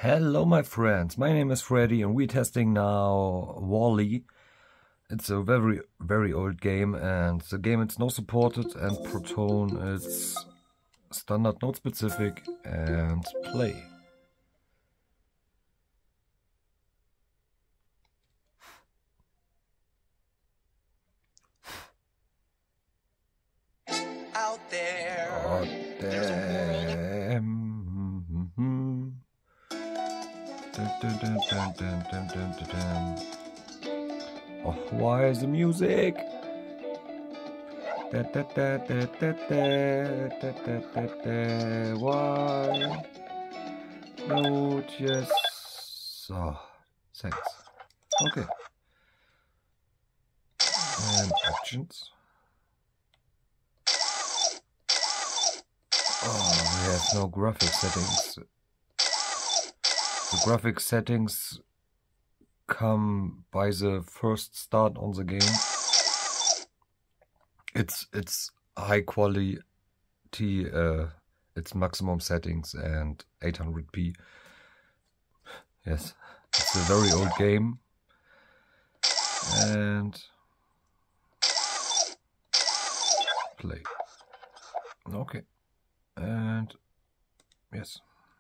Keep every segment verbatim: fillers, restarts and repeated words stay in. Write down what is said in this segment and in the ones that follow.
Hello my friends, my name is Freddy and we're testing now Wall-E. It's a very very old game and the game is not supported, and Proton is standard node specific, and play. Out there. Oh damn. Dun, dun, dun, dun, dun, dun, dun, dun, dun. Oh, why is the music? Da, da, da, da, da, da, da, da, da, da. Why? No, just... Oh, thanks. Okay. And actions. Oh, we have no graphic settings. The graphic settings come by the first start on the game. It's it's high quality, uh, it's maximum settings and eight hundred p. Yes, it's a very old game. And play. Okay. And yes.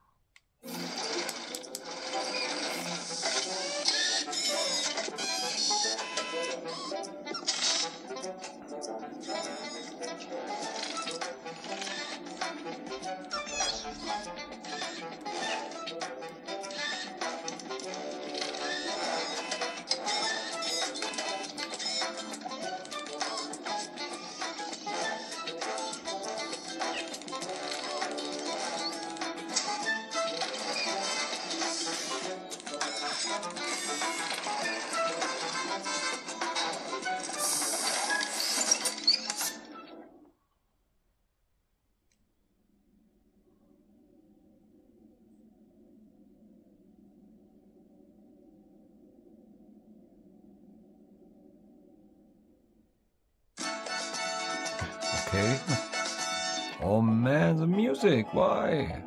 Okay. Oh man, the music, why?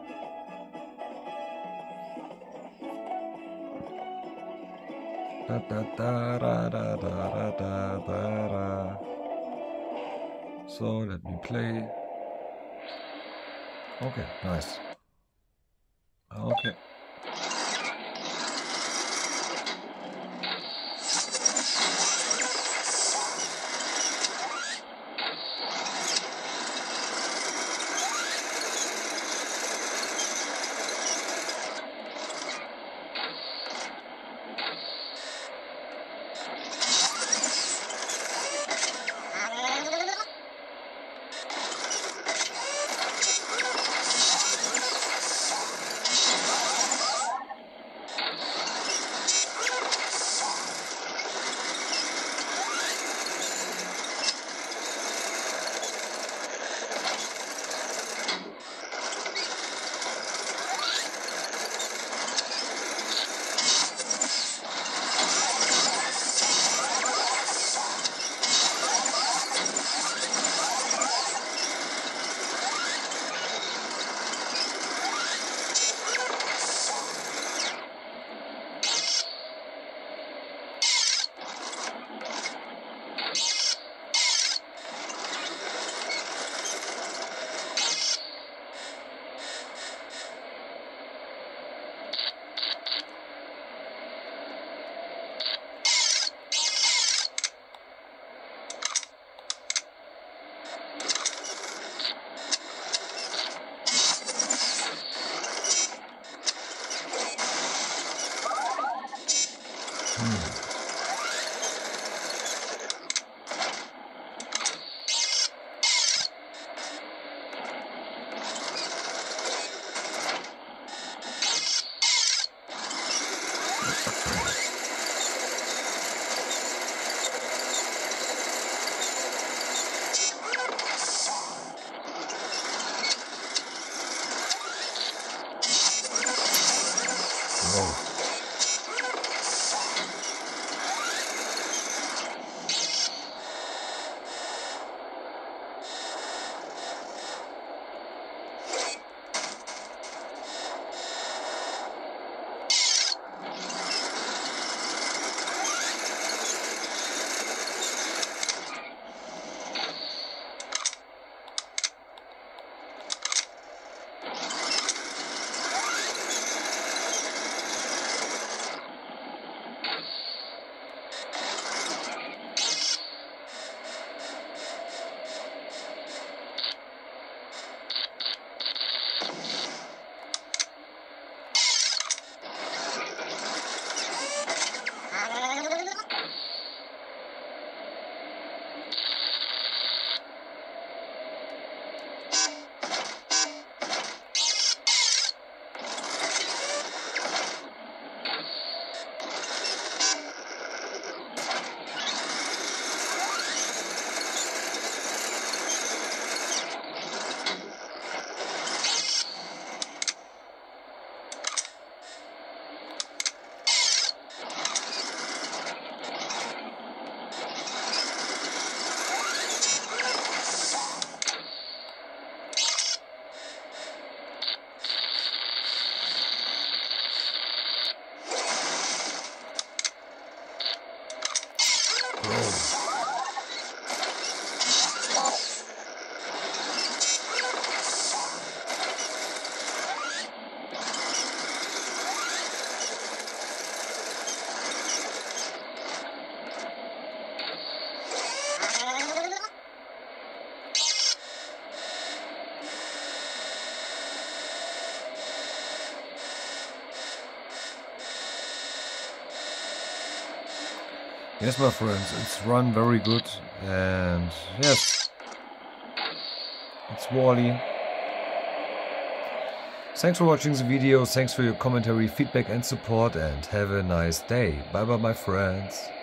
Da da da da da da da da da. So let me play. Okay, nice. Okay. Whoa. Whoa. Yes, my friends, it's run very good, and yes, it's Wally. Thanks for watching the video, thanks for your commentary, feedback and support, and have a nice day. Bye bye, my friends.